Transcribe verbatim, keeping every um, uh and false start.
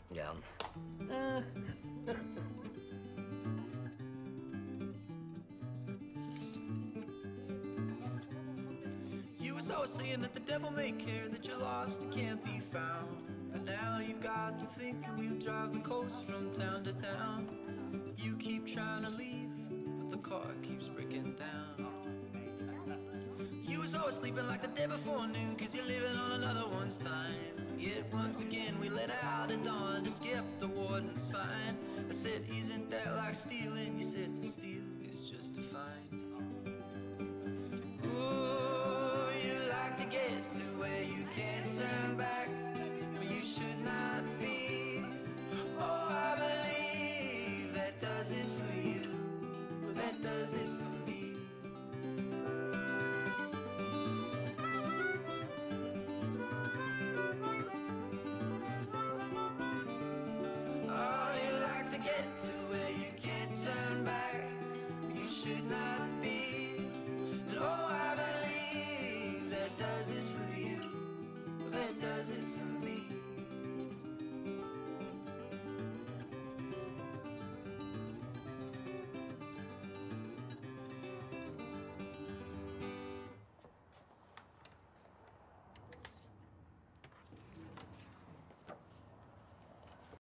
Yeah. You was always saying that the devil may care, that you're lost and can't be found. But now you've got to think and we'll drive the coast from town to town. You keep trying to leave, but the car keeps breaking down. You was always sleeping like the day before noon, cause you're living on another one's time. Yet once again we let out at dawn to skip the warden's fine. I said, isn't that like stealing? You said to steal is just to find.